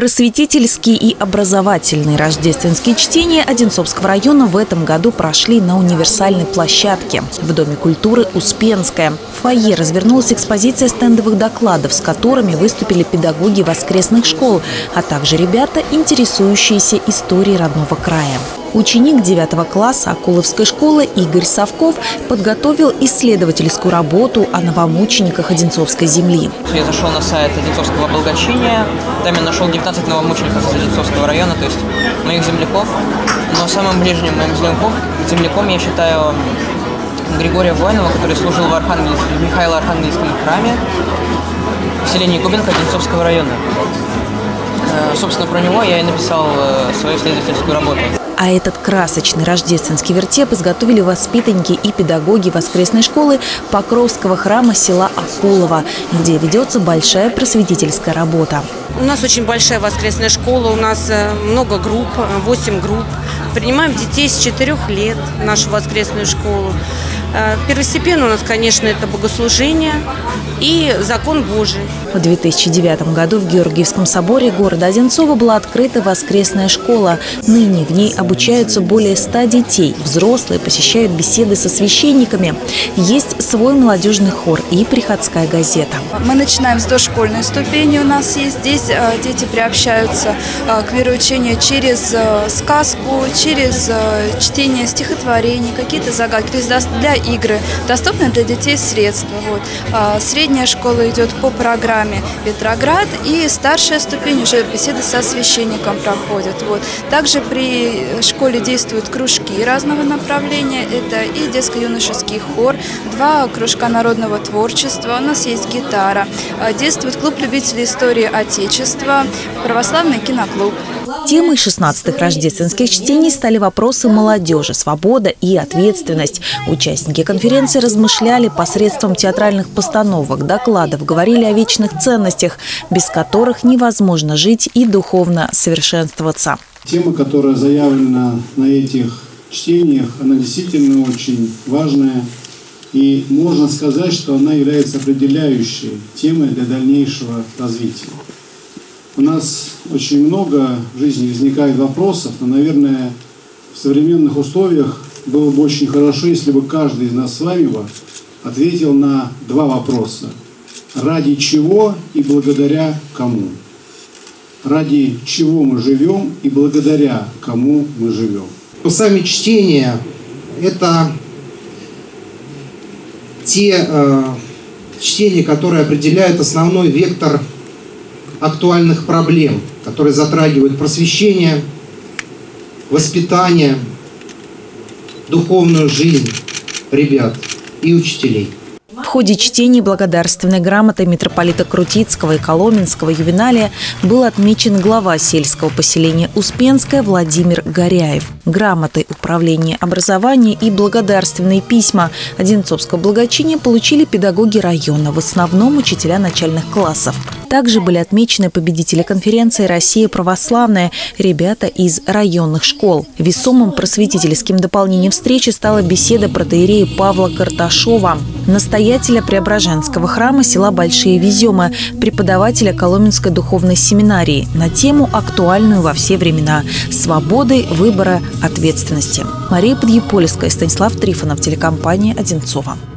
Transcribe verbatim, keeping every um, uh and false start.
Просветительские и образовательные рождественские чтения Одинцовского района в этом году прошли на универсальной площадке в Доме культуры «Успенская». В фойе развернулась экспозиция стендовых докладов, с которыми выступили педагоги воскресных школ, а также ребята, интересующиеся историей родного края. Ученик девятого класса Акуловской школы Игорь Савков подготовил исследовательскую работу о новомучениках Одинцовской земли. Я зашел на сайт Одинцовского благочиния, там я нашел девятнадцать новомучеников из Одинцовского района, то есть моих земляков. Но самым ближним моим земляком, земляком я считаю Григория Воинова, который служил в, Архангельск, в Михайло-Архангельском храме в селении Кубинка Одинцовского района. Собственно, про него я и написал свою исследовательскую работу. А этот красочный рождественский вертеп изготовили воспитанники и педагоги воскресной школы Покровского храма села Акулово, где ведется большая просветительская работа. У нас очень большая воскресная школа, у нас много групп, восемь групп. Принимаем детей с четырёх лет в нашу воскресную школу. Первостепенно у нас, конечно, это богослужение и закон Божий. В две тысячи девятом году в Георгиевском соборе города Одинцова была открыта воскресная школа. Ныне в ней обучаются более ста детей. Взрослые посещают беседы со священниками. Есть свой молодежный хор и приходская газета. Мы начинаем с дошкольной ступени. У нас есть здесь дети приобщаются к вероучению через сказку, через чтение стихотворений, какие-то загадки. То есть для игры доступны для детей средства. Вот. Средняя школа идет по программе «Петроград», и старшая ступень уже беседы со священником проходят. Вот. Также при школе действуют кружки разного направления. Это и детско-юношеский хор, два кружка народного творчества, у нас есть гитара. Действует клуб любителей истории Отечества, православный киноклуб. Темой шестнадцатых рождественских чтений стали вопросы молодежи, свобода и ответственность. Участники конференции размышляли посредством театральных постановок, докладов, говорили о вечных ценностях, без которых невозможно жить и духовно совершенствоваться. Тема, которая заявлена на этих чтениях, она действительно очень важная. И можно сказать, что она является определяющей темой для дальнейшего развития. У нас очень много в жизни возникает вопросов, но, наверное, в современных условиях было бы очень хорошо, если бы каждый из нас с вами ответил на два вопроса. Ради чего и благодаря кому? Ради чего мы живем и благодаря кому мы живем? Сами чтения – это те э, чтения, которые определяют основной вектор актуальных проблем, которые затрагивают просвещение, воспитание, духовную жизнь ребят и учителей. В ходе чтений благодарственной грамотой митрополита Крутицкого и Коломенского ювеналия был отмечен глава сельского поселения Успенское Владимир Горяев. Грамотой управления образования и благодарственные письма Одинцовского благочиния получили педагоги района, в основном учителя начальных классов. Также были отмечены победители конференции «Россия православная», ребята из районных школ. Весомым просветительским дополнением встречи стала беседа протоиерея Павла Карташова, настоятеля Преображенского храма села Большие Веземы, преподавателя Коломенской духовной семинарии на тему, актуальную во все времена – свободы, выбора, ответственности. Мария Подъепольская, Станислав Трифонов, телекомпания «Одинцова».